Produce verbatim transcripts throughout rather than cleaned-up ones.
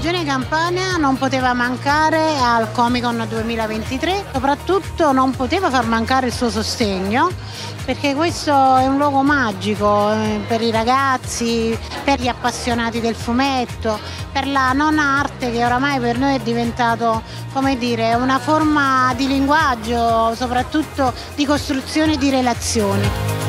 Regione Campania non poteva mancare al Comic Con duemilaventitré, soprattutto non poteva far mancare il suo sostegno, perché questo è un luogo magico eh, per i ragazzi, per gli appassionati del fumetto, per la non arte che oramai per noi è diventato, come dire, una forma di linguaggio, soprattutto di costruzione di relazioni.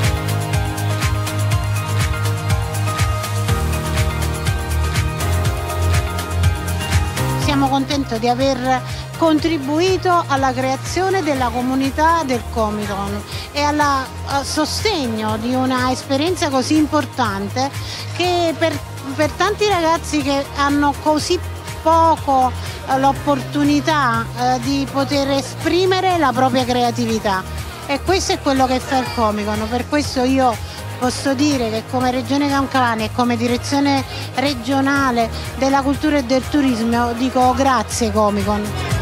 Siamo contenti di aver contribuito alla creazione della comunità del Comic Con e al sostegno di una esperienza così importante che per, per tanti ragazzi che hanno così poco eh, l'opportunità eh, di poter esprimere la propria creatività, e questo è quello che fa il Comic Con. Per questo io posso dire che come Regione Campania e come direzione regionale della cultura e del turismo dico grazie Comic Con.